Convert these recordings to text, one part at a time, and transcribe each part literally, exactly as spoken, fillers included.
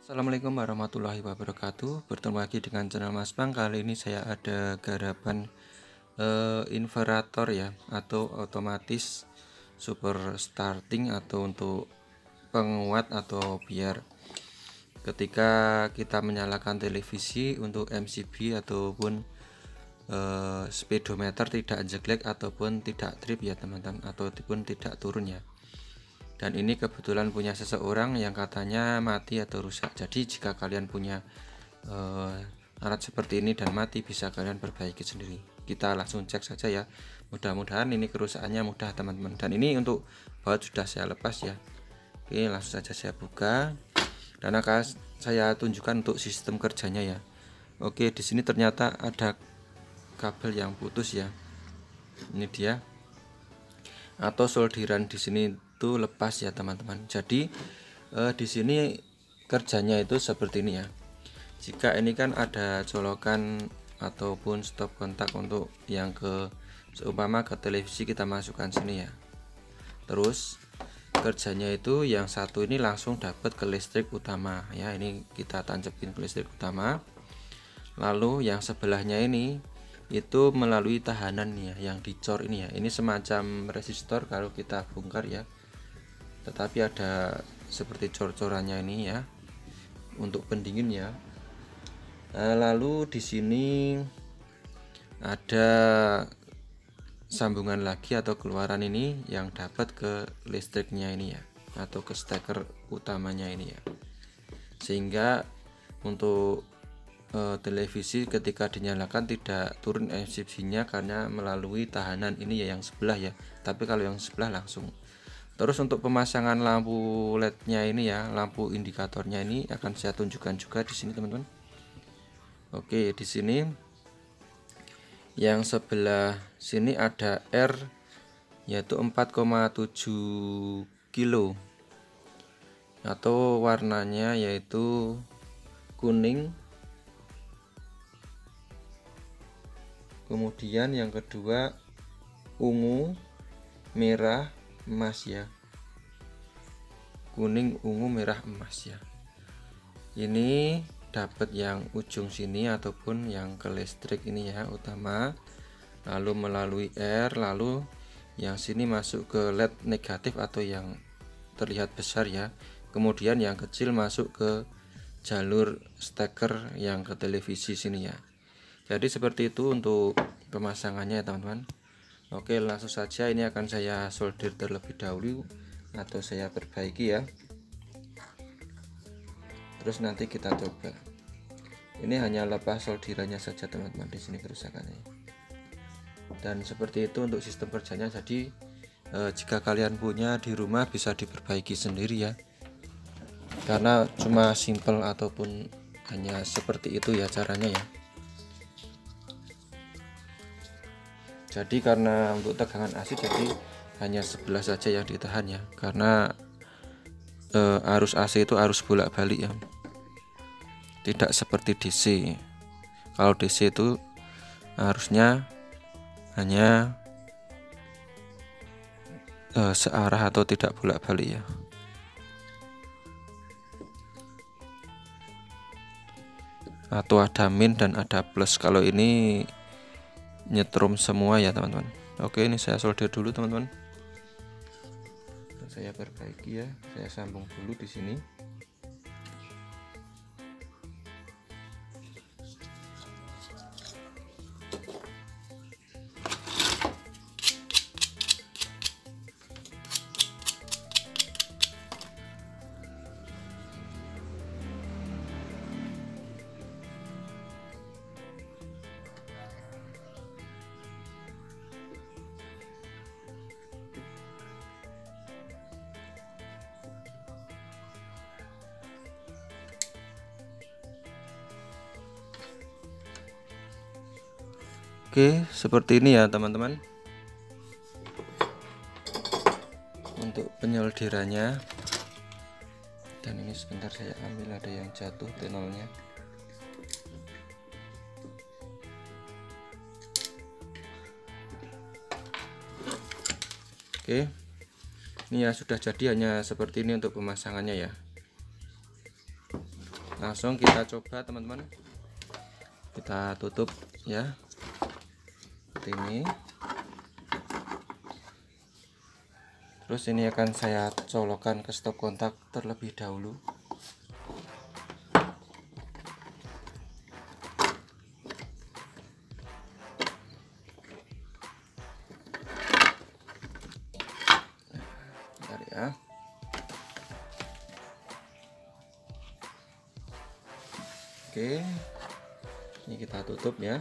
Assalamualaikum warahmatullahi wabarakatuh. Bertemu lagi dengan channel Mas Bang. Kali ini saya ada garapan eh, inverter ya, atau otomatis super starting, atau untuk penguat atau biar ketika kita menyalakan televisi untuk M C B ataupun eh, speedometer tidak jeglek ataupun tidak trip ya teman-teman, ataupun tidak turun ya. Dan ini kebetulan punya seseorang yang katanya mati atau rusak. Jadi jika kalian punya uh, alat seperti ini dan mati, bisa kalian perbaiki sendiri. Kita langsung cek saja ya. Mudah-mudahan ini kerusakannya mudah teman-teman. Dan ini untuk baut sudah saya lepas ya. Oke, langsung saja saya buka dan akan saya tunjukkan untuk sistem kerjanya ya. Oke, di sini ternyata ada kabel yang putus ya. Ini dia. Atau solderan di sini itu lepas ya teman-teman. Jadi eh, di sini kerjanya itu seperti ini ya. Jika ini kan ada colokan ataupun stop kontak untuk yang ke seumpama ke televisi, kita masukkan sini ya. Terus kerjanya itu yang satu ini langsung dapat ke listrik utama ya. Ini kita tancapin ke listrik utama. Lalu yang sebelahnya ini itu melalui tahanan ya, yang dicor ini ya. Ini semacam resistor kalau kita bongkar ya, tetapi ada seperti cor-corannya ini ya untuk pendingin ya. Nah, lalu di sini ada sambungan lagi atau keluaran ini yang dapat ke listriknya ini ya, atau ke steker utamanya ini ya, sehingga untuk e, televisi ketika dinyalakan tidak turun M C B-nya karena melalui tahanan ini ya, yang sebelah ya. Tapi kalau yang sebelah langsung. Terus untuk pemasangan lampu L E D-nya ini ya, lampu indikatornya ini akan saya tunjukkan juga di sini teman-teman. Oke, di sini yang sebelah sini ada R, yaitu empat koma tujuh kilo, atau warnanya yaitu kuning. Kemudian yang kedua ungu, merah, emas ya. Kuning, ungu, merah, emas ya. Ini dapat yang ujung sini ataupun yang ke listrik ini ya, utama. Lalu melalui R, lalu yang sini masuk ke L E D negatif atau yang terlihat besar ya. Kemudian yang kecil masuk ke jalur steker yang ke televisi sini ya. Jadi seperti itu untuk pemasangannya ya teman-teman. Oke, langsung saja ini akan saya solder terlebih dahulu atau saya perbaiki ya. Terus nanti kita coba. Ini hanya lepas solderannya saja teman-teman, di sini kerusakannya. Dan seperti itu untuk sistem kerjanya. Jadi eh, jika kalian punya di rumah bisa diperbaiki sendiri ya. Karena cuma simple ataupun hanya seperti itu ya caranya ya. Jadi karena untuk tegangan A C jadi hanya sebelah saja yang ditahan ya, karena e, arus A C itu arus bolak-balik ya, tidak seperti D C. Kalau D C itu arusnya hanya e, searah atau tidak bolak-balik ya. Atau ada min dan ada plus. Kalau ini nyetrum semua ya teman-teman. Oke, ini saya solder dulu teman-teman. Saya perbaiki ya. Saya sambung dulu di sini. Oke, seperti ini ya teman-teman untuk penyolderannya. Dan ini sebentar saya ambil, ada yang jatuh tenolnya. Oke, ini ya sudah jadi, hanya seperti ini untuk pemasangannya ya. langsung kita coba teman-teman. Kita tutup ya, seperti ini. Terus ini akan saya colokkan ke stop kontak terlebih dahulu. Bentar ya. Oke, ini kita tutup ya.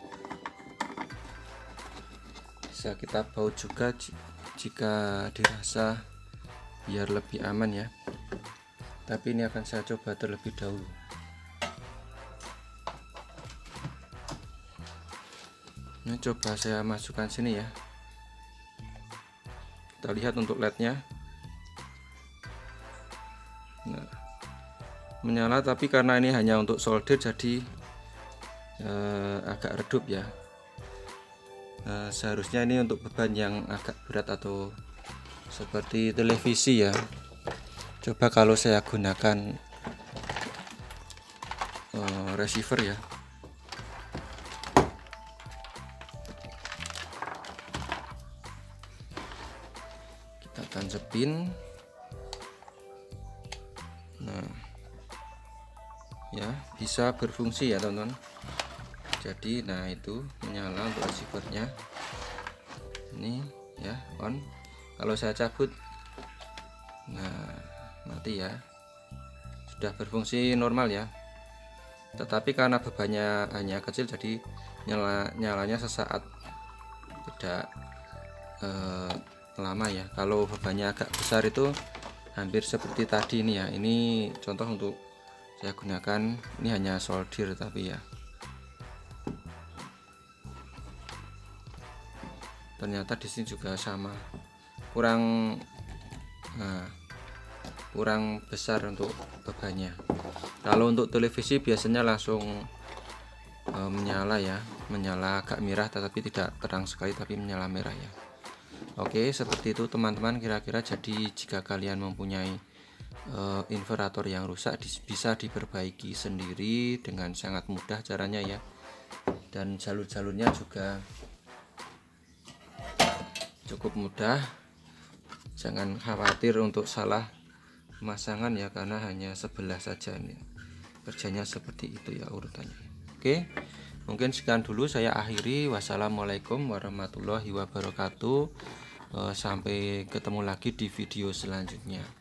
Bisa kita baut juga jika dirasa biar lebih aman ya, tapi ini akan saya coba terlebih dahulu. Ini coba saya masukkan sini ya, kita lihat untuk lednya. Nah, menyala, tapi karena ini hanya untuk solder jadi eh, agak redup ya. Nah, seharusnya ini untuk beban yang agak berat atau seperti televisi ya. Coba kalau saya gunakan uh, receiver ya. Kita tancapin. Nah, ya bisa berfungsi ya teman-teman. Jadi nah itu menyala untuk receivernya. Ini ya on. Kalau saya cabut, nah mati ya. Sudah berfungsi normal ya. Tetapi karena bebannya hanya kecil, jadi nyala nyalanya sesaat, tidak eh, lama ya. Kalau bebannya agak besar itu hampir seperti tadi ini ya. Ini contoh untuk saya gunakan. Ini hanya solder tapi ya. Ternyata di sini juga sama, kurang nah, kurang besar untuk bebannya. Kalau untuk televisi biasanya langsung e, menyala ya, menyala agak merah tetapi tidak terang sekali, tapi menyala merah ya. Oke, seperti itu teman-teman kira-kira. Jadi jika kalian mempunyai e, inverter yang rusak, bisa diperbaiki sendiri dengan sangat mudah caranya ya. Dan jalur-jalurnya juga cukup mudah. Jangan khawatir untuk salah pemasangan ya, karena hanya sebelah saja ini kerjanya seperti itu ya urutannya. Oke, mungkin sekian dulu saya akhiri. Wassalamualaikum warahmatullahi wabarakatuh. Sampai ketemu lagi di video selanjutnya.